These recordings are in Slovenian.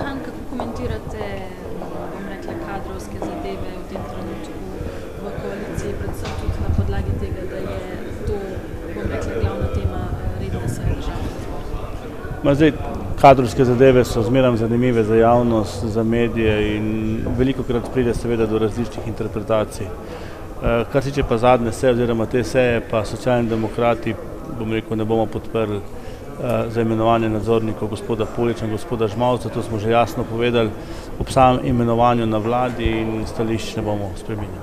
stran, kako komentirate, bom rekla, kadrovske zadeve v tem trenutku v koaliciji, predvsem tudi na podlagi tega, da je to, bom rekla, glavna tema redne seje državnega zbora? Zdaj, kadrovske zadeve so zmeraj zanimive za javnost, za medije in velikokrat pride seveda do različnih interpretacij. Kar se tiče pa zadnje seje oziroma te seje, pa Socialni demokrati, bom rekel, ne bomo podprli za imenovanje nadzornikov gospoda Poliča in gospoda Žmavca, to smo že jasno povedali ob samem imenovanju na vladi in stališč ne bomo spreminjali.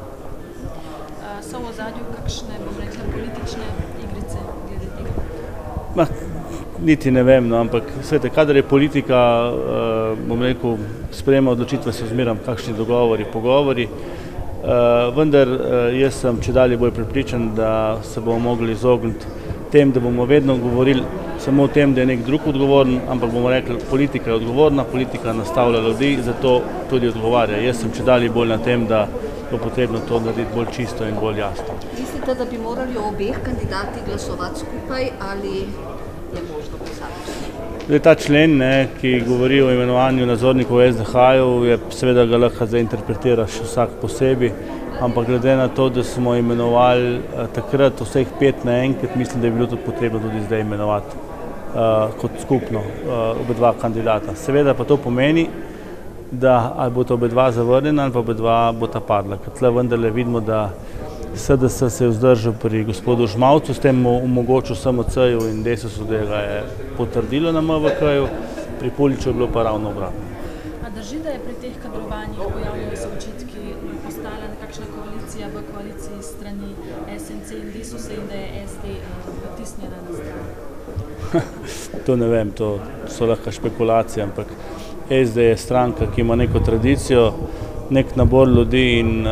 So v ozadju kakšne, bom rekla, politične igrice glede tega? Niti ne vem, no, ampak svete, kadar je politika, bom rekel, sprejema odločitve, so zmeraj kakšni dogovori, pogovori, vendar jaz sem čedalje bolj prepričan, da se bomo mogli izogniti tem, da bomo vedno govorili samo o tem, da je nek drug odgovoren, ampak bomo rekli, politika je odgovorna, politika nastavlja ljudi, zato tudi odgovarja. Jaz sem čedalje bolj na tem, da bo potrebno to narediti bolj čisto in bolj jasno. Mislite, da bi morali obeh kandidati glasovati skupaj ali je možno posamično? Ta člen, ki govori o imenovanju nadzornikov v SDH-ju, je seveda ga lahko zainterpretiraš vsak posebej, ampak glede na to, da smo imenovali takrat vseh 5 naenkrat, mislim, da je bilo tudi potrebno tudi zdaj imenovati kot skupno obedva kandidata. Seveda pa to pomeni, da ali bo to obedva zavrnjena ali pa obedva bo ta padla. Ker tle vendarle vidimo, da SDS se je vzdržal pri gospodu Žmavcu, s tem omogočil SMC-ju in Desusu, da ga je potrdilo na MVK-ju, pri Poliču je bilo pa ravno obratno. A drži, da je pri teh kadrovanjih pojavljali se očitki postala nekakšna koalicija v koaliciji strani SMC in Desusa in da je SD potisnjena na stran? To ne vem, to so lahko špekulacije, ampak SD je stranka, ki ima neko tradicijo, nek nabor ljudi in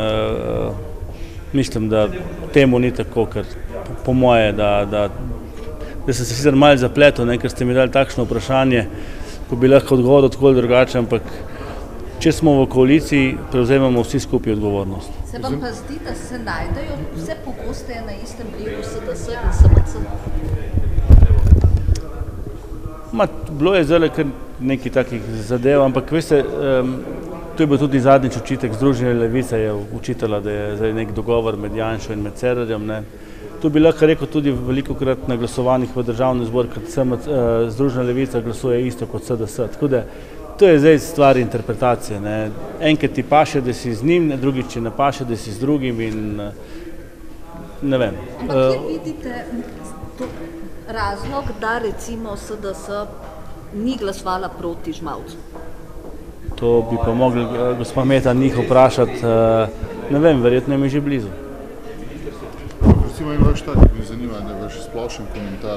mislim, da temu ni tako, ker po moje, da sem se sicer malo zapletel, ker ste mi dali takšno vprašanje, ko bi lahko odgovoril tako drugače, ampak če smo v koaliciji, prevzemamo vsi skupaj odgovornost. Se vam pa zdi, da se najdejo vse pogosteje na istem bregu SDS in SMC? Bilo je zdaj kar nekaj takih zadev, ampak veste, to je bil tudi zadnjič očitek, Združenje levice je učitala, da je zdaj nek dogovor med Janšo in med Cerarjem. To bi lahko rekel tudi velikokrat na glasovanjih v državni zbor, ker Združena levica glasuje isto kot SDS. Tako da to je zdaj stvar interpretacije. Enkrat ti paše, da si z njim, drugič ti ne paše, da si z drugim in ne vem. Ampak kje vidite razlog, da recimo SDS ni glasovala proti Žmavcu? To bi pa mogli gospa Meta njih vprašati, ne vem, verjetno mi je že blizu. Recimo en vaš tak, me zanima, da je vaš splošen komentar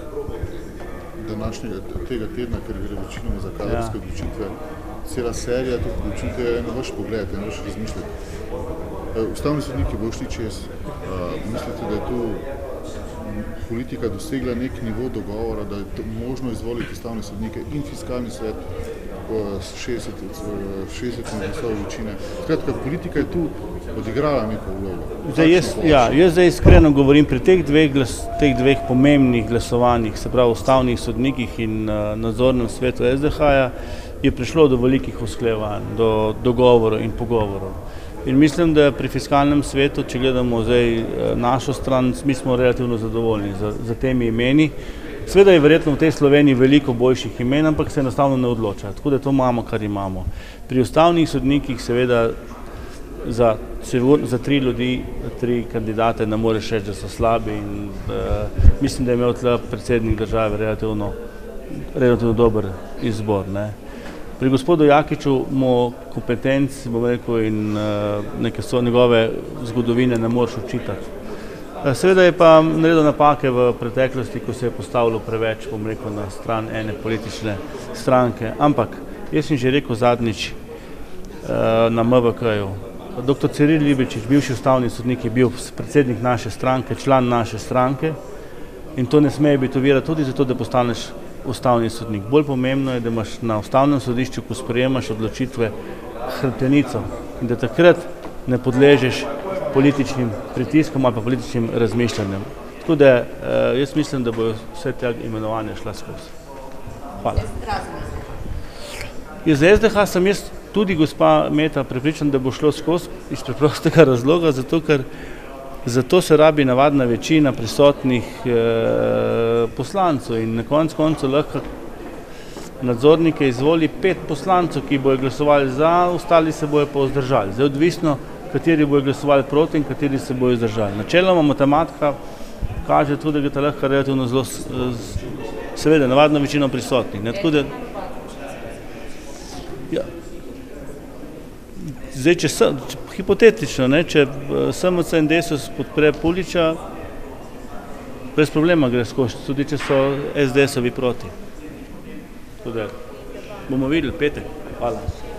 tega tedna, ker gre večinoma za kadrovske odločitve, cela serija teh odločitev je na vaš pogled, na vaš razmišljati. Ustavni sodniki bodo šli čez, mislite, da je tu politika dosegla nek nivo dogovora, da je možno izvoliti ustavne sodnike in fiskalni svet s 60 glasov večine. Skratka, politika je tu odigrala neko vlogo. Jaz zdaj iskreno govorim, pri teh dveh pomembnih glasovanjih, se pravi ustavnih sodnikih in nadzornem svetu SDH-ja, je prišlo do velikih usklajevanj, do dogovorov in pogovorov. In mislim, da pri fiskalnem svetu, če gledamo zdaj našo stran, mi smo relativno zadovoljni za temi imeni. Sveda je verjetno v tej Sloveniji veliko boljših imen, ampak se enostavno ne odloča. Tako da to imamo, kar imamo. Pri ustavnih sodnikih seveda za 3 ljudi, 3 kandidate ne moreš reči, da so slabi in mislim, da je imel tle predsednik države relativno dober izbor. Pri gospodu Jakiču mu kompetenc, bom rekel, in neke so njegove zgodovine ne moreš učitati. Seveda je pa naredil napake v preteklosti, ko se je postavilo preveč, bom rekel, na stran ene politične stranke. Ampak, jaz sem že rekel zadnjič na MVK-ju, dr. Ciril Libečič, bivši ustavni sodnik, je bil predsednik naše stranke, član naše stranke in to ne sme biti ovira tudi zato, da postaneš ustavni sodnik. Bolj pomembno je, da imaš na ustavnem sodišču, ko sprejemaš odločitve, hrbtenico in da takrat ne podležeš političnim pritiskom ali pa političnim razmišljanjem. Tako da jaz mislim, da bodo vse te imenovanja šla skozi. Hvala. Za SDH sem jaz tudi, gospa Meta, prepričan, da bo šlo skozi iz preprostega razloga, zato se rabi navadna večina prisotnih poslancev in na koncu lahko nadzornike izvoli 5 poslancev, ki bojo glasovali za, ostali se bojo pa vzdržali. Zdaj odvisno, kateri bojo glasovali proti in kateri se bojo vzdržali. Načeloma matematika kaže tudi, da je lahko relativno zelo, seveda, navadno večino prisotnih. Ne? Tako da, ja. Zdaj, hipotetično, ne, če SMC in Desus podpre Puliča, brez problema gre skozi, tudi če so SDS-ovi proti. Bomo videli, petek. Hvala.